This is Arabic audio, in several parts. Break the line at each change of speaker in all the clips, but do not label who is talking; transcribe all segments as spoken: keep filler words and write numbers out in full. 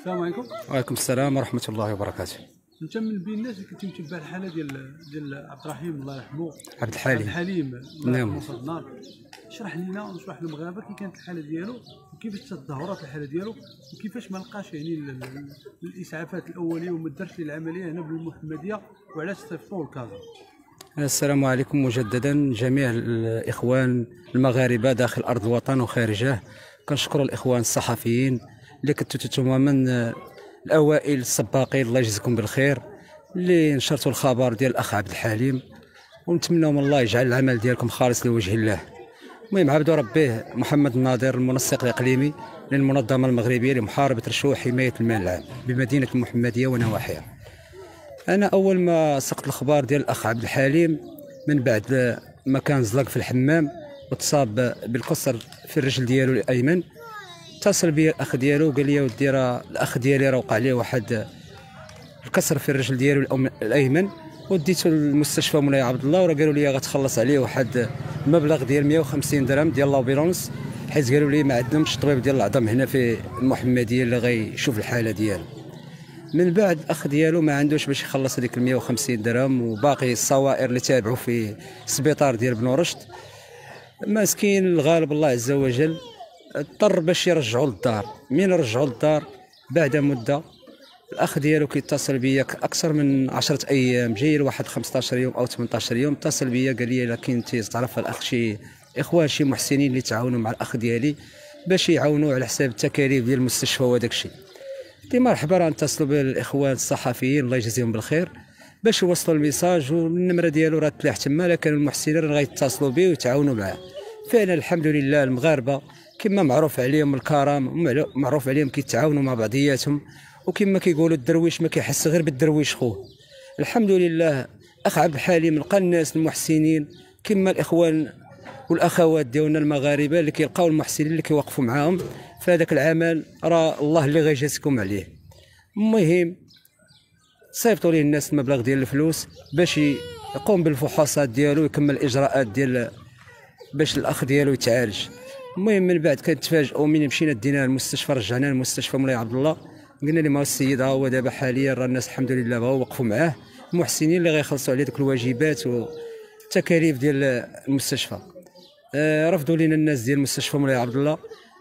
السلام عليكم.
وعليكم السلام ورحمة الله وبركاته.
انت من بين الناس اللي كنت متبع الحاله ديال ديال عبد الرحيم الله يرحمه،
عبد الحليم
عبد الحليم الله
نعم.
يرحمه في النار. اشرح لنا ونشرح للمغاربه كي كانت الحاله ديالو وكيفاش تدهورات الحاله ديالو وكيفاش ما لقاش يعني ال- ال- الاسعافات الاوليه وما دارش ليه العمليه هنا بالمحمديه وعلاش صيفطوه لكازا.
السلام عليكم مجددا جميع الإخوان المغاربة داخل أرض الوطن وخارجه. كنشكر الإخوان الصحفيين اللي كنتو نتوما من الأوائل السباقين، الله يجزيكم بالخير، اللي نشرتوا الخبر ديال الأخ عبد الحليم، ونتمنوا من الله يجعل العمل ديالكم خالص لوجه الله. المهم عبدو ربيه محمد الناظر، المنسق الإقليمي للمنظمة المغربية لمحاربة الرشوة وحماية المال العام بمدينة المحمدية ونواحيها. انا اول ما سقط الخبر ديال الاخ عبد الحليم من بعد ما كان زلق في الحمام وتصاب بالكسر في الرجل ديالو الايمن، اتصل بي الاخ ديالو وقال لي ودي راه الاخ ديالي راه وقع ليه واحد الكسر في الرجل ديالو الأم- الايمن، وديته للمستشفى مولاي عبد الله، وراه قالوا لي غتخلص عليه واحد المبلغ ديال مئة وخمسين درهم ديال لابيلونس، حيت قالوا لي ما عندهمش طبيب ديال العظام هنا في المحمديه اللي غيشوف الحاله ديالو. من بعد الاخ ديالو ما عندوش باش يخلص هذيك مئة وخمسين درهم، وباقي الصوائر اللي تابعوا في السبيطار ديال بن رشد، مسكين الغالب الله عز وجل اضطر باش يرجعوا للدار. من رجعوا للدار بعد مده الاخ ديالو كيتصل بيا اكثر من عشرة ايام، جاي لواحد خمسطاش يوم او ثمنطاش يوم، اتصل بيا قال لي الا كنتي تعرف الاخ شي اخوان شي محسنين اللي تعاونوا مع الاخ ديالي باش يعاونوا على حساب التكاليف ديال المستشفى وداك الشيء. قلت مرحبا، راه نتصلوا بالاخوان الصحفيين الله يجزيهم بالخير باش يوصلوا الميساج، والنمره ديالو راه تلاح تما، لا كانوا المحسنين راه غيتصلوا به ويتعاونوا معاه. فعلا الحمد لله المغاربه كما معروف عليهم الكرم، معروف عليهم كيتعاونوا مع بعضياتهم، وكما كيقولوا الدرويش ما كيحس غير بالدرويش خوه. الحمد لله اخ عبد الحليم لقى الناس المحسنين كما الاخوان والاخوات ديالنا المغاربه اللي كيلقاو المحسنين اللي كيوقفوا معاهم في هذاك العمل، راه الله اللي غيجازيكم عليه. المهم صيفطوا ليه الناس المبلغ ديال الفلوس باش يقوم بالفحوصات ديالو ويكمل الاجراءات ديال باش الاخ ديالو يتعالج. المهم من بعد كنتفاجئوا من مشينا دينا المستشفى، رجعنا للمستشفى مولاي عبد الله، قلنا لهم ها السيد ها هو دابا حاليا راه الناس الحمد لله بغاو وقفوا معاه المحسنين اللي غيخلصوا عليه ديك الواجبات والتكاليف ديال المستشفى. آه رفضوا لنا الناس ديال المستشفى مولاي عبد الله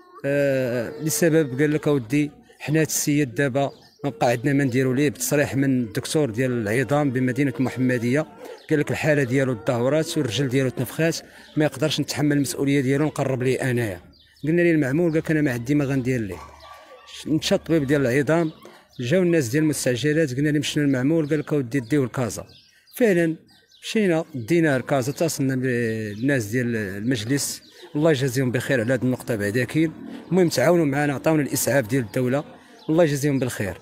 آه لسبب قال لك اودي حنا هاد السيد دابا ما بقى عندنا ما نديروا ليه، بتصريح من الدكتور ديال العظام بمدينه المحمديه قال لك الحاله ديالو تدهورات والرجل ديالو تنفخات، ما يقدرش نتحمل المسؤوليه ديالو نقرب ليه انايا. قلنا ليه المعمول، قال لك انا ما عندي ما غندير ليه. مشى الطبيب ديال العظام، جاو الناس ديال المستعجلات، قلنا لهم مشينا للمعمول، قال لك اودي ديوه لكازا. فعلا مشينا دينا لكازا، اتصلنا بالناس ديال المجلس الله يجازيهم بخير على هذه النقطه بعداكين. المهم تعاونوا معنا، عطاونا الاسعاف ديال الدوله الله يجازيهم بالخير.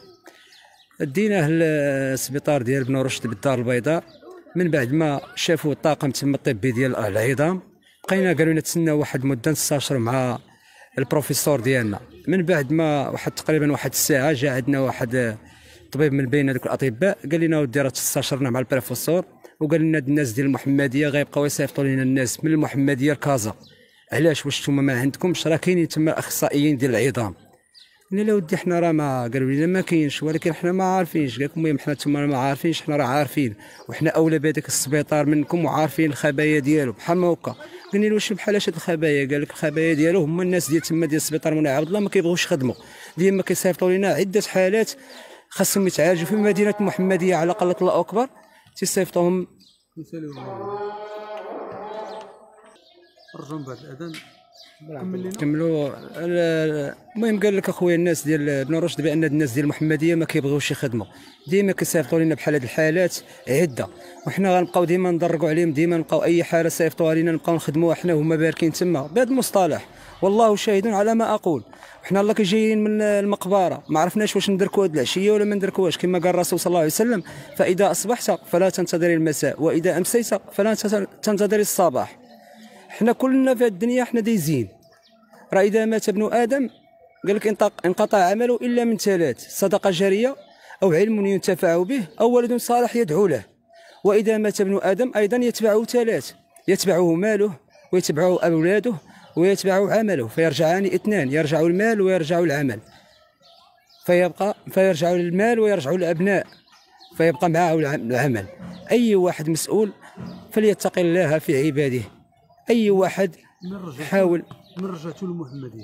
ديناه للسبيطار ديال بن رشد بالدار البيضاء. من بعد ما شافوا الطاقم تم الطبي ديال العظام بقينا قالوا لنا تسناو واحد المده نستشروا مع البروفيسور ديالنا. من بعد ما واحد تقريبا واحد الساعه جا عندنا واحد طبيب من بين هذوك الاطباء قال لنا ودي راه تستشرنا مع البروفيسور، وقال لنا الناس ديال المحمديه غيبقاو يصيفطوا لنا الناس من المحمديه لكازا. علاش؟ واش نتوما ما عندكمش؟ راه كاينين تما اخصائيين ديال العظام. قلنا لا ودي حنا راه ما قالوا لنا ما كاينش، ولكن حنا ما عارفينش. قال لكم المهم حنا نتوما ما عارفينش، حنا راه عارفين وحنا اولى بهذاك السبيطار منكم وعارفين الخبايا ديالو بحال ما هكا. قلنا له واش بحال هاد الخبايا؟ قال لك الخبايا ديالو هما الناس ديال تما ديال السبيطار مولاي عبد الله ما كيبغوش يخدموا، ديما كيصيفطوا لنا عده حالات خاصهم يتعالجوا في مدينه المحمديه على قله الله اكبر، تيصيفطوهم
رجعوا من بعد الاذان. كمل لنا.
كملوا. المهم قال لك اخويا الناس ديال بن رشد بان الناس ديال المحمديه ما كيبغيوش يخدموا، ديما كيصيفطوا لنا بحال هاد الحالات عده، وحنا غنبقاو ديما نضرقوا عليهم، ديما نبقاو اي حاله صيفطوها لنا نبقاو نخدموها حنا وهما باركين تما بهذا المصطلح. والله شاهد على ما اقول، وحنا الله كي من المقبره ما عرفناش واش ندركوا هاد العشيه ولا ما ندركوهاش، كما قال الرسول صلى الله عليه وسلم فاذا اصبحت فلا تنتظر المساء واذا امسيت فلا تنتظر الصباح. حنا كلنا في الدنيا حنا دايزين، راه اذا مات ابن ادم قال لك انقطع عمله الا من ثلاث: صدقه جاريه او علم ينتفع به او ولد صالح يدعو له. واذا مات ابن ادم ايضا يتبعه ثلاث: يتبعه ماله ويتبعه اولاده ويتبعه عمله، فيرجعان اثنان: يرجع المال ويرجع العمل. فيبقى فيرجع للمال ويرجع للابناء، فيبقى معه العمل. اي واحد مسؤول فليتقي الله في عباده. اي واحد حاول.
من رجعتوا للمحمديه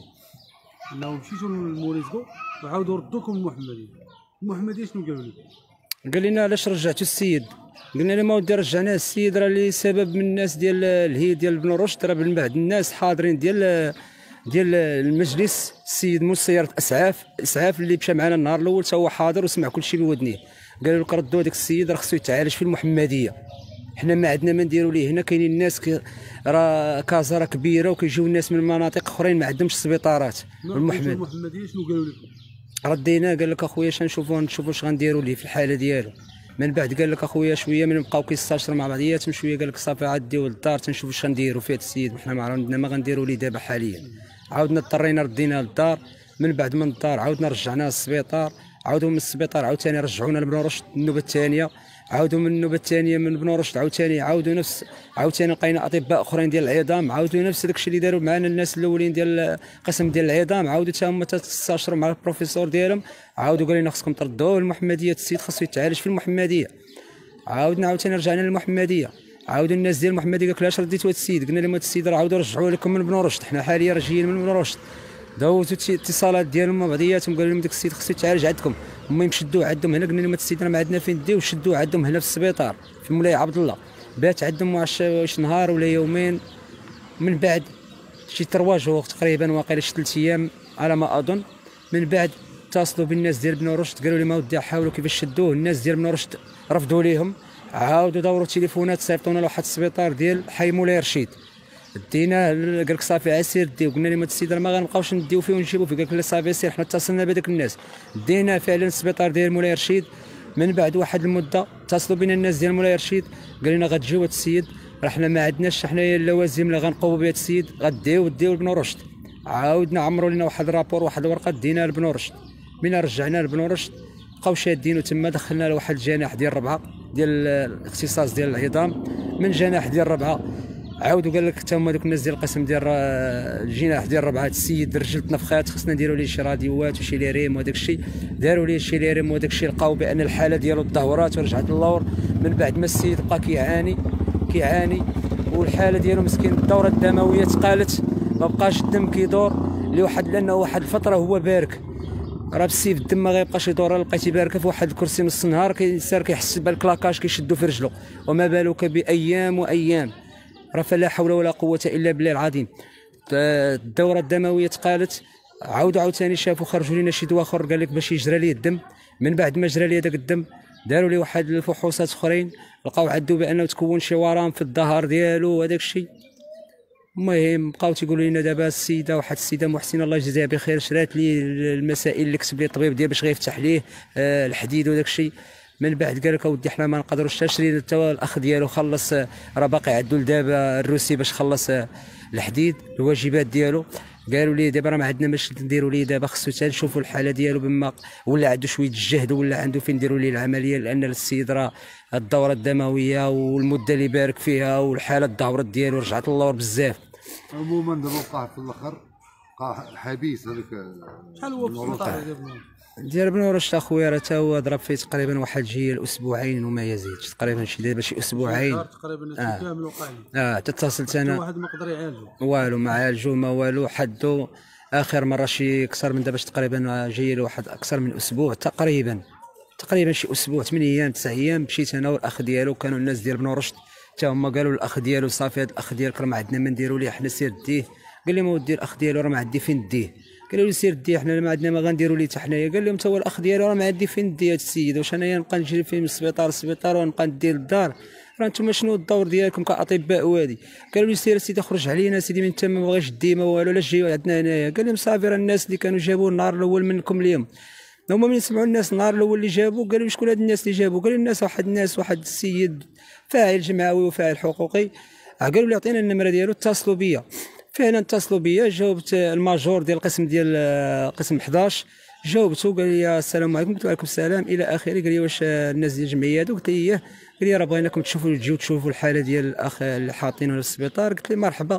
انه مشيتوا للموريزكو وعاودوا ردوكم للمحمديه، المحمديه شنو قالوا لكم؟
قال لنا علاش رجعتوا السيد؟ قلنا له ما ودي رجعناه السيد راه لسبب من الناس ديال الهي ديال بن رشد، راه من بعد الناس حاضرين ديال ديال المجلس السيد موسى سياره اسعاف اسعاف اللي مشى معنا النهار الاول حتى هو حاضر وسمع كل شيء بودنيه. قالوا لك ردوا هذاك السيد راه خصو يتعالج في المحمديه، حنا ما عندنا ما نديروا ليه هنا. كاينين الناس كي راه كازا راه كبيره وكيجيو الناس من مناطق اخرين ما عندهمش سبيطارات.
المحمديه المحمديه شنو قالوا لكم؟
ردينا قال لك اخويا شنشوفوا نشوفوا اش غنديروا ليه في الحاله ديالو. من بعد قال لك اخويا شويه من بقاو كيستاشروا مع بعضياتهم شويه، قال لك صافي عاد ديو للدار تنشوفوا اش غنديروا في هذا السيد، حنا ما عندنا ما غنديروا ليه دابا حاليا. عاودنا اضطرينا رديناه للدار، من بعد من الدار عاودنا رجعناه للسبيطار، عاودوا من السبيطار عاوتاني رجعونا لبن رشد النوبه الثانيه، عاودوا من النوبه الثانيه من بن رشد عاوتاني عاودوا نفس عاوتاني لقينا اطباء اخرين ديال العظام، عاودوا نفس داكشي اللي داروا معنا الناس الاولين ديال القسم ديال العظام، عاودوا حتى هما تستشروا مع البروفيسور ديالهم، عاودوا قال لنا خصكم تردوه للمحمديه، السيد خاصو يتعالج في المحمديه. عاودنا عاوتاني رجعنا للمحمديه، عاودوا الناس ديال المحمديه قالك علاش رديتوا هذا السيد؟ قلنا لهم هذا السيد راه عاودوا رجعوه لكم من بن رشد، حنا حاليا راه جايين من بن رشد. داوزوا اتصالات ديالهم مع بعضياتهم قالوا لهم داك السيد خصو يتعالج عندكم، هما يمشدوه عندهم هنا. قلنا لهم هذا السيد راه ما عندنا فين نديوه، شدوه عندهم هنا في السبيطار في مولاي عبد الله، بات عندهم واش نهار ولا يومين، من بعد شي تروا جوغ تقريبا واقيلا شي ثلاث ايام على ما اظن. من بعد اتصلوا بالناس ديال بن رشد قالوا لي ما ودي حاولوا كيفاش شدوه، الناس ديال بن رشد رفضوا ليهم، عاودوا دوروا التليفونات صيفطونا لواحد السبيطار ديال حي مولاي رشيد، دينا قال لك صافي عسير ديو. قلنا لهم هذا السيد راه ما غنبقاوش نديو فيه ونجيبو فيه، قال لك لا صافي سير حنا اتصلنا بهذوك الناس، دينا فعلا السبيطار ديال مولاي رشيد. من بعد واحد المده اتصلوا بنا الناس ديال مولاي رشيد قال لنا غتجيو هذا السيد راه حنا ما عندناش حنايا اللوازم اللي غنقوموا بهذا السيد، غديو ديو لبن رشد. عاودنا عمروا لنا واحد الرابور واحد الورقه دينا لبن رشد، من رجعنا لبن رشد بقاو شادينو تما، دخلنا لواحد الجناح ديال ربعه ديال الاختصاص ديال العظام. من جناح ديال ربعه عاودوا قال لك حتى هما دوك الناس ديال القسم ديال الجناح ديال ربعه السيد رجل تنفخات خصنا نديروا ليه شي راديوات وشي ليريم وداك الشيء، داروا ليه شي ليريم وداك الشيء، لقاو بان الحاله ديالو تدهورات ورجعت للور. من بعد ما السيد بقى كيعاني كيعاني والحاله ديالو مسكين الدوره الدمويه تقالت، ما بقاش الدم كيدور لواحد لانه واحد الفتره هو بارك، راه بالسيف الدم ما غيبقاش يدور. لقيتي باركه في واحد الكرسي نص النهار كيسار كيحس بالكلاكاج كيشدو في رجلو، وما بالك بايام وايام، راه فلا حول ولا قوه الا بالله العظيم. الدوره الدمويه تقالت، عاودوا عاوتاني شافوا خرجوا لنا شي دواء اخر قال لك باش يجرى ليه الدم. من بعد ما جرى ليه داك الدم داروا ليه واحد الفحوصات اخرين، لقاو عندو بانه تكون شي ورم في الظهر ديالو وهداك الشيء. المهم بقاو تيقولوا لنا دابا السيده واحد السيده محسنه الله يجزيها بخير شرات لي المسائل اللي كتب لي الطبيب ديال باش غيفتح ليه آه الحديد وداك الشيء. من بعد قال لك اودي حنا ما نقدروش تشري حتى الاخ ديالو خلص، راه باقي عندو دابا الروسي باش خلص الحديد الواجبات ديالو. قالوا لي دابا راه ما عندنا باش نديروا ليه دابا، خصو حتى نشوفوا الحاله ديالو بما ولا عنده شويه الجهد ولا عنده فين نديروا ليه العمليه، لان السيد راه الدوره الدمويه والمده اللي بارك فيها والحاله الدورات ديالو رجعت للور بزاف.
عموما دابا وقع في الاخر وقع حبيس هذاك.
شحال هو في السلطه
ديال بن رشد اخويا راه تا هو ضرب فيه تقريبا واحد جي الاسبوعين وما يزيدش، تقريبا شي دابا شي اسبوعين
تقريبا آه. كامل وقعين.
اه تتصلت انا
واحد ما قدر يعالجو
والو ما عالجو ما والو، حدو اخر مره شي اكثر من دابا تقريبا جاي له واحد اكثر من اسبوع تقريبا تقريبا شي اسبوع ثمانية ايام تسع ايام. مشيت انا والاخ ديالو كانوا الناس ديال بن رشد حتى هما قالوا الاخ ديالو صافي هذا الاخ ديالك راه ما عندنا ما نديروا ليه حنا سير ديه. قال لي ما ودي الاخ ديالو راه ما عندي فين ديه. قالوا لي سير ديه حنا ما عندنا ما غنديروا ليه حتى حنايا. قال لهم تا هو الاخ ديالو راه ما عندي فين ندي هذا السيد، واش انايا نبقى نجري فيه من السبيطار للسبيطار ونبقى ندي للدار؟ راه نتوما شنو الدور ديالكم كاطباء وادي؟ قالوا لي سير سيدي خرج علينا سيدي من تما ما بغاش دي ما والو لا جايو عندنا هنايا. قال لهم صافي راه الناس اللي كانوا جابوا النهار الاول منكم اليوم هما من يسمعوا الناس النهار الاول اللي جابوا قالوا شكون هاد الناس اللي جابوا؟ قالوا الناس واحد الناس واحد السيد فاعل جمعوي وفاعل حقوقي. قالوا لي عطينا النمره ديالو اتصلوا بيا، فعلا اتصلوا بيا جاوبت الماجور ديال القسم ديال قسم حداش جاوبته قال لي السلام عليكم. قلت له عليكم السلام الى اخره. قال لي واش الناس ديال الجمعيه هذو؟ قلت له قال لي راه بغيناكم تشوفوا تجيو تشوفوا الحاله ديال الاخ اللي حاطينه في السبيطار. قلت له مرحبا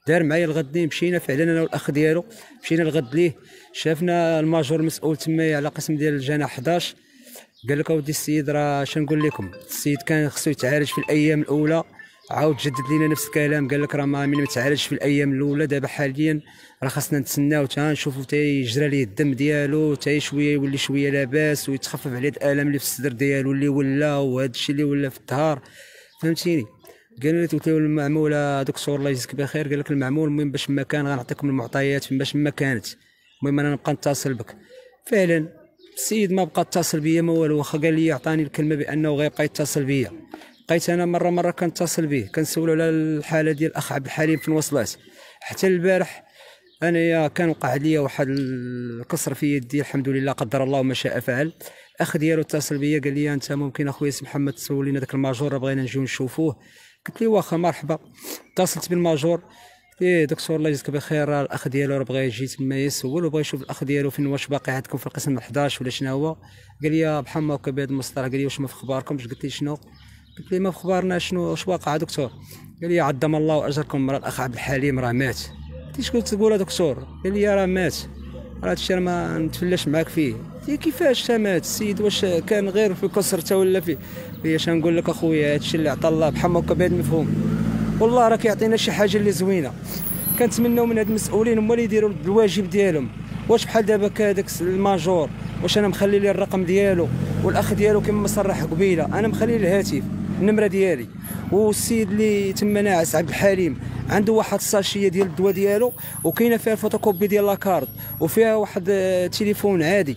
دار معايا الغد مشينا فعلا انا والاخ ديالو، مشينا الغد ليه، شافنا الماجور المسؤول تمايا على قسم ديال الجناح احد عشر، قال لك اودي السيد راه شنقول لكم، السيد كان خصو يتعالج في الايام الاولى، عاود جدد لينا نفس الكلام، قال لك راه ما من ما تعالجش في الايام الاولى، دابا حاليا راه خاصنا نتسناو حتى نشوفوا حتى يجرى ليه الدم ديالو، حتى شويه يولي شويه لاباس ويتخفف عليه الالم اللي في الصدر ديالو اللي ولا، وهذا الشيء اللي ولا في الظهر، فهمتيني. قال لي قلت له المعمول دكتور الله يجزيك بخير، قال لك المعمول المهم باش ما كان غنعطيكم المعطيات باش ما كانت، المهم انا نبقى نتصل بك. فعلا السيد ما بقى اتصل بيا ما والو، واخا قال لي عطاني الكلمه بانه غيبقى يتصل بيا، بقيت انا مره مره كنتصل به كنسولو على الحاله ديال الاخ عبد الحليم في الوصلات. حتى البارح انايا كان وقع لي واحد الكسر في يدي، الحمد لله قدر الله ما شاء فعل. الاخ ديالو اتصل بيا قال لي انت ممكن اخويا سي محمد تسول لنا داك الماجور بغينا نجيو نشوفوه، قلت لي واخا مرحبا. اتصلت بالماجور، ايه دكتور الله يجزيك بخير الاخ ديالو راه بغى يجي تما يسول وبغى يشوف الاخ ديالو فين، واش باقي عندكم في القسم احد عشر ولا شنو هو؟ قال لي بحال ما هكا بهذا المصطلح، قال لي واش ما في اخباركمش؟ قلت لي شنو؟ قلت لي ما في اخبارنا شنو واش واقع دكتور؟ قال لي عظم الله اجركم، راه الاخ عبد الحليم راه مات. قلت له شكون تقول دكتور؟ قال لي راه مات، راه هادشي راه ما نتفلاش معاك فيه. قلت له كيفاش مات السيد؟ واش كان غير في الكسر حتى ولا فيه؟ هي اش نقول لك اخويا، هادشي اللي عطا الله بحال ما هكا بهذا المفهوم، والله راه كيعطينا شي حاجه اللي زوينه، كنتمناو من هاد المسؤولين هما اللي يديروا الواجب ديالهم. واش بحال دابا كهذاك الماجور، واش انا مخلي ليه الرقم ديالو والاخ ديالو كما مصرح قبيله، انا مخلي الهاتف النمره ديالي، والسيد اللي تما ناعس عبد الحليم عنده واحد الساشيه ديال الدواء ديالو وكاينه فيها الفوتوكوبي ديال لاكارد وفيها واحد التليفون عادي،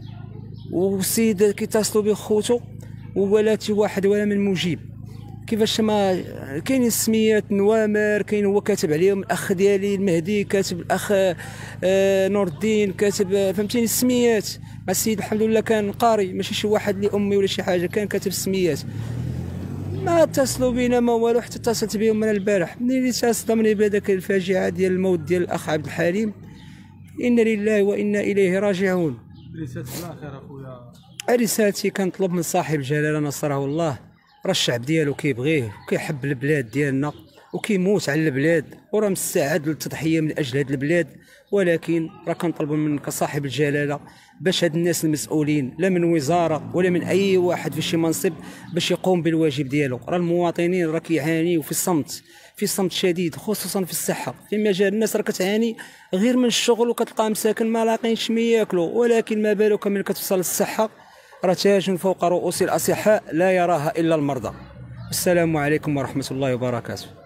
والسيد كيتصلوا به خوتو وولاتي واحد ولا من مجيب. كيفاش ما كاينين السميات نوامر، كاين هو كاتب عليهم الاخ ديالي المهدي، كاتب الاخ آه نور الدين، كاتب فهمتيني السميات. مع السيد الحمد لله كان قاري، ماشي شي واحد اللي امي ولا شي حاجه، كان كاتب السميات. ما اتصلوا بينا ما والو، حتى اتصلت بهم انا البارح منين اللي تصدمني بهذاك الفاجعه ديال الموت ديال الاخ عبد الحليم. انا لله وانا اليه راجعون.
رسالة الاخير اخويا،
رسالتي كنطلب من صاحب الجلاله نصره الله، راه الشعب ديالو كيبغيه وكيحب البلاد ديالنا وكيموت على البلاد وراه مستعد للتضحيه من اجل هاد البلاد، ولكن راه كنطلب منك صاحب الجلاله باش هاد الناس المسؤولين لا من وزاره ولا من اي واحد في شي منصب باش يقوم بالواجب ديالو. راه المواطنين راه كيعانيو في الصمت، في صمت شديد، خصوصا في الصحه. في مجال الناس راه كتعاني غير من الشغل وكتلقى مساكن ما لاقينش ما ياكلوا، ولكن ما بالك من كتوصل للصحه، راه تاج فوق رؤوس الاصحاء لا يراها الا المرضى. السلام عليكم ورحمه الله وبركاته.